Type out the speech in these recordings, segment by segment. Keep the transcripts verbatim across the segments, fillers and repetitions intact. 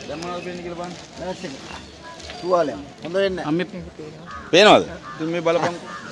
දැන් මොනවද පේන්නේ කියලා බලන්න. නර්ස් එක. තුවාලයක්. හොඳ වෙන්නේ. අම්මේ පේනවද? ඉතින් මේ බලපන්.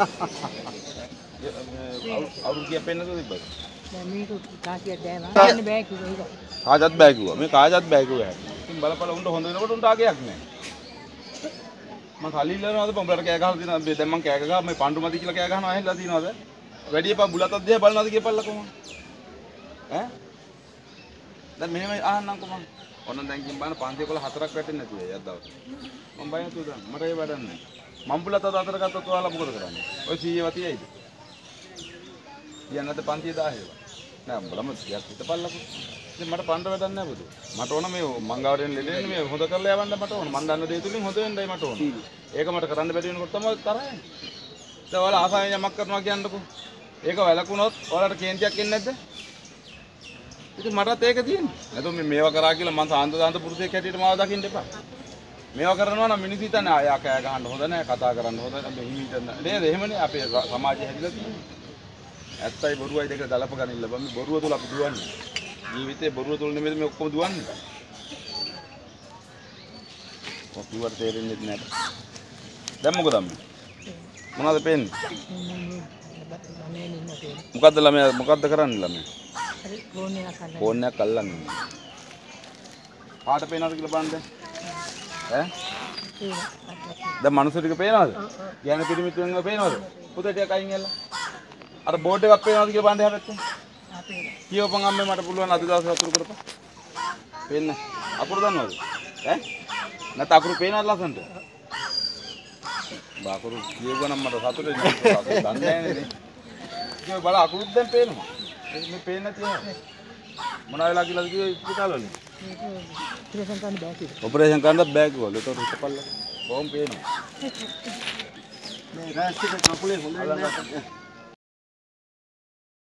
අවුරුදු කීයක් පේන්නද තිබ්බද? දැන් මේක කාසියක් දැනවා. ගන්න බෑ කිව්වා ඒක. කාජත් බෑ කිව්වා. මේ කාජත් බෑ කිව්වා. ඉතින් බලපල උන්ට හොඳ වෙනකොට උන්ට ආගයක් නැහැ. මං කලින් ඉල්ලනවාද උඹලට කෑ ගහලා තියෙනවද? දැන් මං කෑ ගහලා මේ පඬු මදි කියලා කෑ ගහනවා ඇහෙලා තියෙනවද? වැඩි එපා බුලතක් දිහා බලනවාද කියපල්ලා කොහොමද? ඈ? දැන් මෙහෙම අහන්නම්කෝ මං. ඔන්න දැන් කිම් බලන්න පන්තිය කොළ හතරක් වැටෙන්නේ නැතුව යද්දවට. මම බය නැතුව දැන් මට ඒ වැඩක් නැහැ. මම් බුලත අත අතර ගත්තොත් ඔයාලා මොකද කරන්නේ? ඔය සීයව තියයිද? කියන්නත් පන්තිය දාහේවා. නෑ උඹලම ටිකක් හිතපල්ලකෝ. ඉතින් මට පණ්ඩ වැඩක් නැහැ බුදු. මට ඕන මේ මංගාවරෙන් ලෙඩෙන්නේ මේ හොද කරලා යවන්න මට ඕන. මන් දන්න දේ තුලින් හොද වෙන්නයි මට ඕන. ඒක මට කරන්න බැරි වෙනකොට තමයි තරහයි. දැන් ඔයාලා ආසාවෙන් යමක් කරනවා කියන්නකෝ. ඒක වැළකුණොත් ඔයාලට කේන්තියක් එන්නේ නැද්ද? ඉතින් මටත් ඒක තියෙන්නේ. නැත්නම් මේ මේවා කරා කියලා මං සාන්ත සාන්ත පුරුෂයෙක් හැටියට මාව දකින්න එපා. මේවා කරනවා නම් මිනිස්සු හිතන්නේ ආ කෑ ගහන්න හොඳ නැහැ, කතා කරන්න හොඳ නැහැ, මෙහි හිටන්න. නේද? එහෙමනේ අපේ සමාජය හැදිලා තියෙන්නේ. ඇත්තයි බොරුවයි දෙක ගලප ගනින්න බෑ. මේ බොරුව තුල අපි දුවන්නේ. ජීවිතේ බොරුව තුල නෙමෙයි මේ ඔක්කොම දුවන්නේ. ඔක්කොවට තේරෙන්නේ නැහැ. දැන් මොකද අම්මේ? මොනවද පේන්නේ? මොකද්ද ළමයා මොකද්ද කරන්නේ ළමයා? හරි ෆෝන් එකක් අල්ලන්න. ෆෝන් එකක් අල්ලන්නේ. පාට පේනවද කියලා බලන්න දැන්. ඈ? දැන් මනුස්සය ටික පේනවද? යන පිරිමිත් වෙනව පේනවද? පුතේ ටික අයින් එල්ල. අර බෝඩ් එකක් පේනවද කියලා බලන්න හැබැයි. කියවපන් අම්මේ මට පුළුවන් අද දවස් අකුරු කරපන්. පේන්නේ. අකුරු දන්නවද? ඈ? නැත්නම් අකුරු පේනවද ලස්සනට? බාකුරු කියවගනම් මට සතුටුයි නේද? දන්නේ නැහැ නේද? කියව බල අකුරුත් දැන් පේනවා. මේ පේන්නේ නැති නේද? මොන වෙලාව කියලාද කිව්වේ ඉස්පිතාලවල? ඔපරේෂන් කරන්න බෑ කිව්වා. ඔපරේෂන් කරන්න බෑ කිව්වලු. ඒතකොට හිතපල්ලා. කොහොම පේනවා? මේ නර්ස් එක කකුලේ හොඳ වෙන්නේ නැහැ.